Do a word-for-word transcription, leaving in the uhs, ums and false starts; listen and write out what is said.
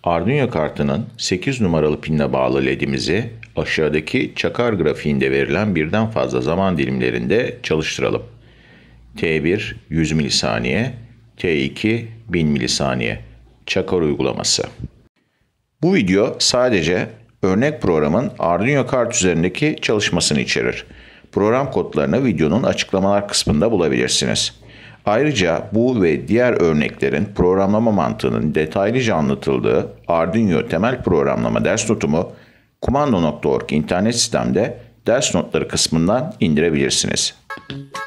Arduino kartının sekiz numaralı pinle bağlı ledimizi aşağıdaki çakar grafiğinde verilen birden fazla zaman dilimlerinde çalıştıralım. T bir yüz milisaniye, T iki bin milisaniye. Çakar uygulaması. Bu video sadece örnek programın Arduino kart üzerindeki çalışmasını içerir. Program kodlarını videonun açıklamalar kısmında bulabilirsiniz. Ayrıca bu ve diğer örneklerin programlama mantığının detaylıca anlatıldığı Arduino temel programlama ders notumu kumando nokta org internet sitemde ders notları kısmından indirebilirsiniz.